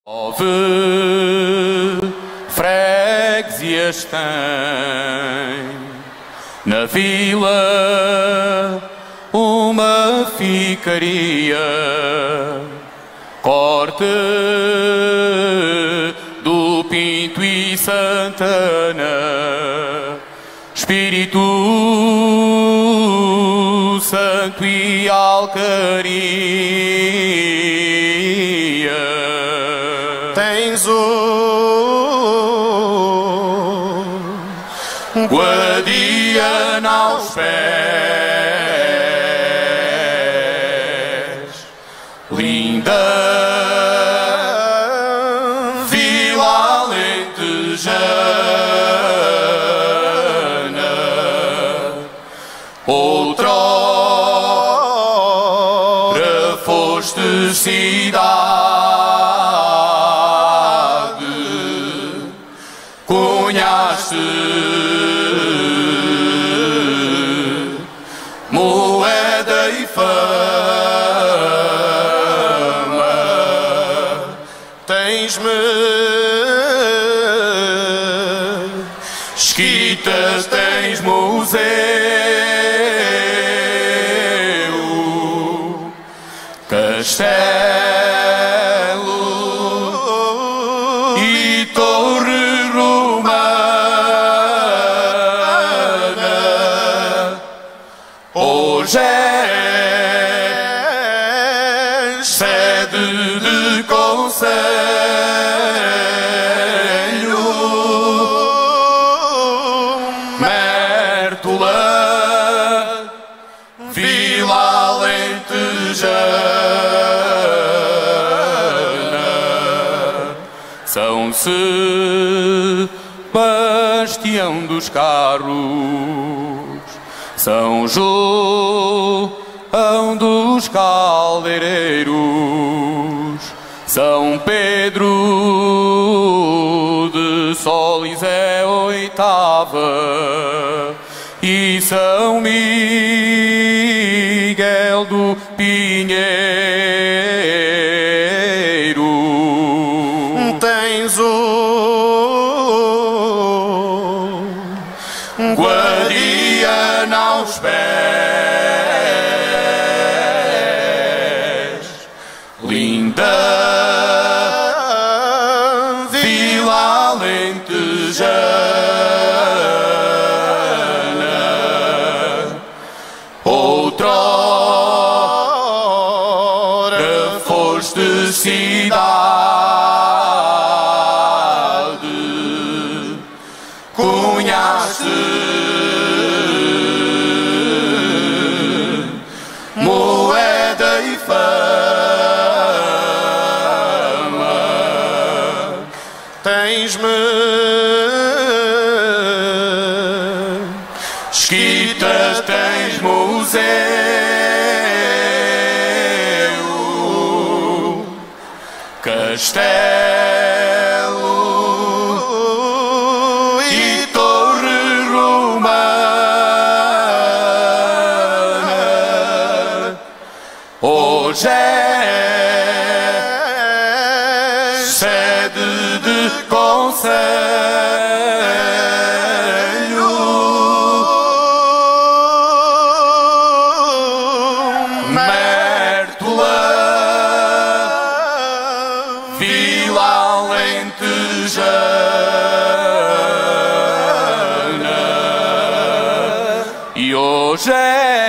Nove freguesias tem na vila uma ficaria, Corte do Pinto e Santana, Espírito Santo e Alcaria. Tens o Guadiana aos pés, linda vila alentejana, outrora foste cidade, cunhaste moeda e fama. tens-me Esquitas, tens museu, castelo e torre romana. Hoje és sede de conselho, Mértola, vila alentejana. São Sebastião dos Carros, São João dos Caldeireiros, São Pedro de Solis é oitava e São Miguel do Pinheiro. tens o Guadiana aos pés, linda vila alentejana, outrora foste cidade, cunhaste moeda e fama. tens-me Esquitas, tens museu, castelo e torre romana. Hoje é sede de conselho, Mértola, vila alentejana. E hoje é